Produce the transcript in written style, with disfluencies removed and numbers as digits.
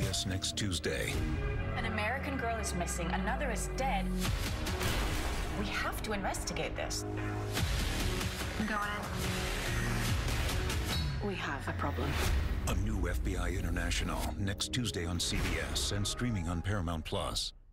CBS next Tuesday. An American girl is missing, another is dead. We have to investigate this. I'm going in. We have a problem. A new FBI International next Tuesday on CBS and streaming on Paramount Plus.